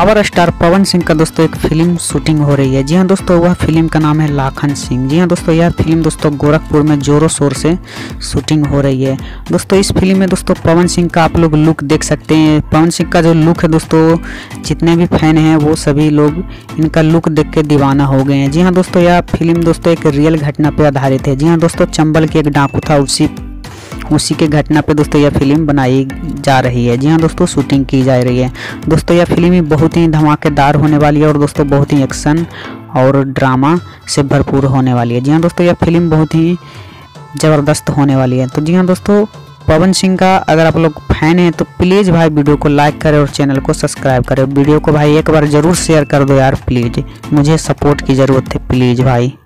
Power star Pawan Singh का दोस्तों एक फिल्म शूटिंग हो रही है। जी हाँ दोस्तों, वह फिल्म का नाम है लाखन सिंह। जी हाँ दोस्तों, यह फिल्म दोस्तों गोरखपुर में जोरों शोर से शूटिंग हो रही है। दोस्तों इस फिल्म में दोस्तों पवन सिंह का आप लोग लुक देख सकते हैं। पवन सिंह का जो लुक है दोस्तों, जितने भी फैन हैं वो सभी लोग इनका लुक देख के दीवाना हो गए हैं। जी हाँ दोस्तों, यह फिल्म दोस्तों एक रियल घटना पर आधारित है। जी हाँ दोस्तों, चंबल के एक डाकू था, उसी के घटना पे दोस्तों यह फिल्म बनाई जा रही है। जी हाँ दोस्तों, शूटिंग की जा रही है। दोस्तों यह फिल्म बहुत ही धमाकेदार होने वाली है और दोस्तों बहुत ही एक्शन और ड्रामा से भरपूर होने वाली है। जी हाँ दोस्तों, यह फिल्म बहुत ही ज़बरदस्त होने वाली है। तो जी हाँ दोस्तों, पवन सिंह का अगर आप लोग फैन हैं तो प्लीज़ भाई वीडियो को लाइक करें और चैनल को सब्सक्राइब करें। वीडियो को भाई एक बार ज़रूर शेयर कर दो यार, प्लीज़ मुझे सपोर्ट की ज़रूरत है, प्लीज़ भाई।